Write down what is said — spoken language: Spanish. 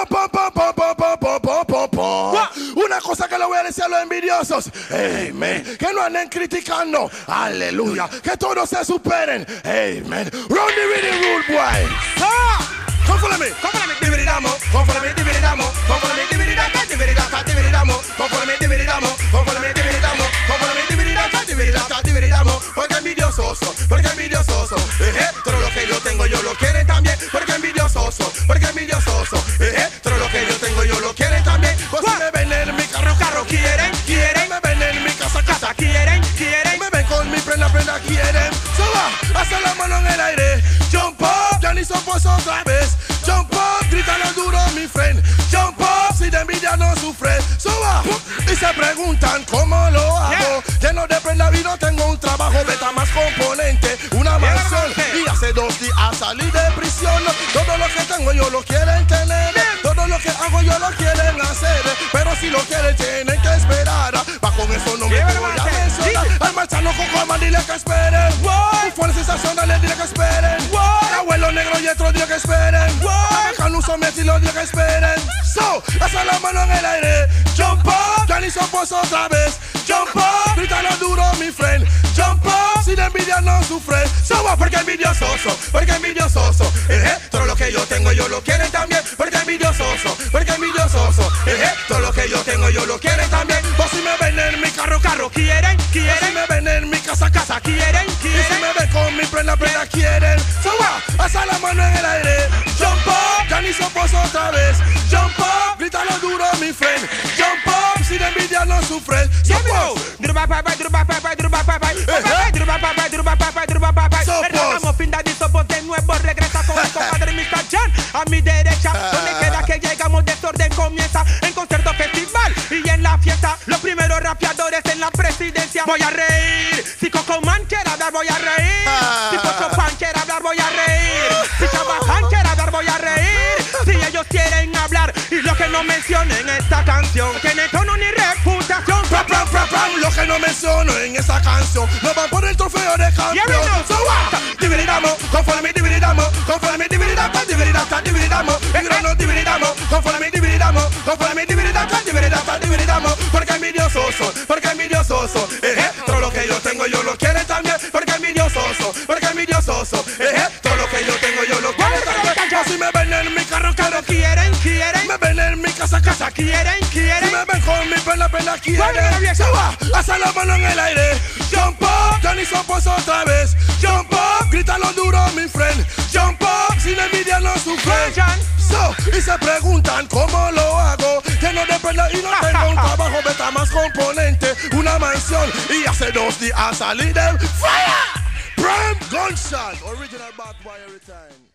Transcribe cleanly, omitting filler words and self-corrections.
Una cosa que le voy a decir a los envidiosos, amen, que no anden criticando, aleluya, que todos se superen, amen. Run the rhythm rule, boy. Come follow me, divididamo, come follow me, divididamo, come follow me, divididamo, divididamo, come follow me, divididamo, come follow me, divididamo, come follow me, divididamo, porque envidiososo, todo lo que yo tengo yo lo quieren también, porque envidiososo, todo lo que yo tengo yo lo quieren también, pues si me ven en mi carro, quieren, me ven en mi casa, quieren, me ven con mi prenda, quieren, suba, hace la mano en el aire, jump up, ya ni somos otra vez, jump up, grítalo duro mi friend, jump up, si de envidia no sufre, suba, y se preguntan cómo lo hago, lleno de prenda y no tengo un trabajo, beta más componente, una mansión, y hace 2 días salí de prisión, todo lo que tengo yo lo quieren tener, todo lo que hago yo lo quieren hacer, pero si lo quieren tienen que esperar, va con eso no me voy a mencionar, al marchano con dile que esperen, fue la sensación, dile que esperen, el abuelo negro y otro dile que esperen, el canuso metilo dile que esperen, so, hace la mano en el aire, jump up, ya ni somos otra vez, jump up, grítalo duro mi friend, jump up, si de envidia no sufre, suba porque envidiososo, todo lo que yo tengo yo lo quieren también, porque envidiososo, todo lo que yo tengo yo lo quieren también, vos si me ven en mi carro, quieren, si me ven en mi casa, quieren, y si me ven con mi prenda, quieren, suba, hasta la mano en el aire, jump up, ya ni somos otra vez, jump up, grítalo duro mi friend, jump up, si de envidia no sufre, Estamos fin de disopos de nuevo, regresa con el compadre Mr. John a mi derecha, donde queda que llegamos, desorden comienza en concierto festival y en la fiesta, los primeros rapeadores en la presidencia. Voy a reír, si Coco Man quiere hablar voy a reír, si Pocho Pan quiere hablar voy a reír, si Chabaján quiere hablar voy a reír, si ellos quieren hablar y lo que no mencionen en esta canción tiene tono ni reputación. Lo que no menciono en esa canción no va por el trofeo de campeón. Divididamos, conforme divididamos, porque envidiososo, todo lo que yo tengo yo lo quieren también, porque envidiososo, todo lo que yo tengo yo lo quieren también, si me ven en mi carro, quieren, me ven en mi casa, quieren, si me ven con mi pena, quieren, suba, hace la mano en el aire, jump up, ya ni somos otra vez, jump up, grítalo duro mi friend, jump up, sin envidia no sufre, so, y se preguntan cómo lo hago, lleno de perla y no tengo un trabajo, beta más componente, una mansión, y hace 2 días salí de fire, Prime Gunshot, original bad boy every time.